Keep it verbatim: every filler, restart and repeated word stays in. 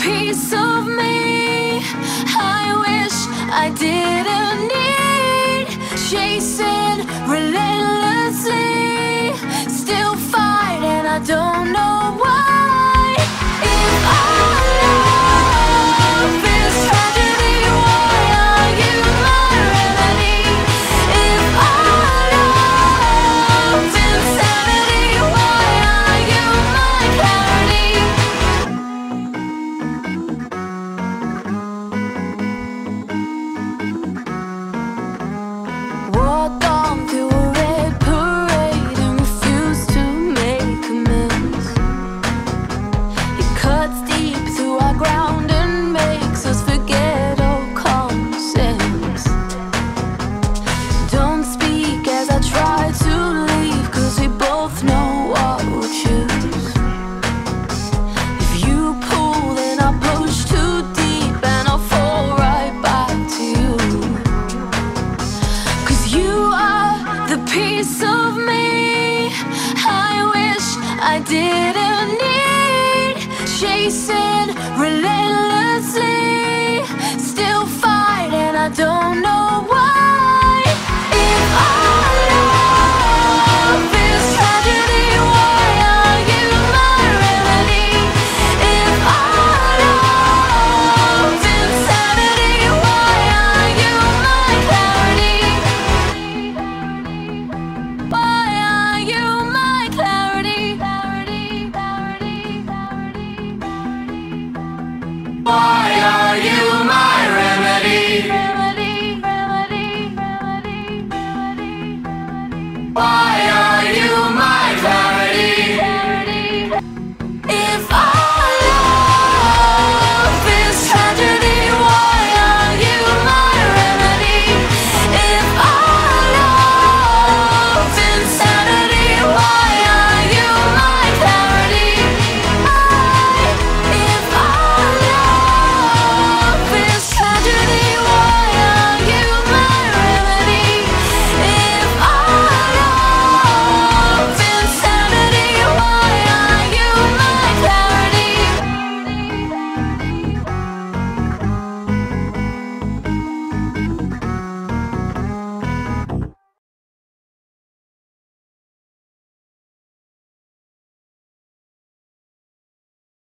piece of me I wish I didn't need. Chasing relentlessly, still fighting, I don't know why. If our love is tragedy, why are you my remedy? If our love's insanity, why are you my clarity? Walked on through a red parade and refused to make amends. It cuts deep through our ground and makes us forget all common sense. Don't speak as I try to leave, 'cause we both know what we'll choose. If you pull, then I'll push too deep and I'll fall right back to you. 'Cause you are the piece of me I wish I didn't need. Chasing relentlessly, still fighting, I don't know why. If our love is tragedy, why are you my remedy? If our love's insanity, why are you my clarity? Why are you my clarity? Why are you my remedy?